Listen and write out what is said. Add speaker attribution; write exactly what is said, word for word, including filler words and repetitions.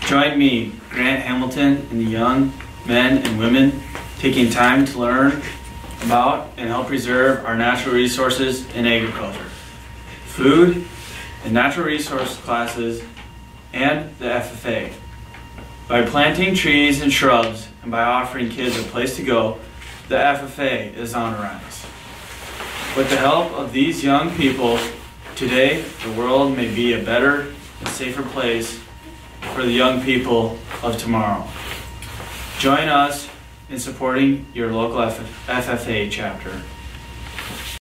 Speaker 1: Join me, Grant Hamilton, and the young men and women taking time to learn about and help preserve our natural resources in agriculture, food and natural resource classes, and the F F A. By planting trees and shrubs and by offering kids a place to go, the F F A is on the rise. With the help of these young people, today the world may be a better and safer place for the young people of tomorrow. Join us in supporting your local F F A chapter.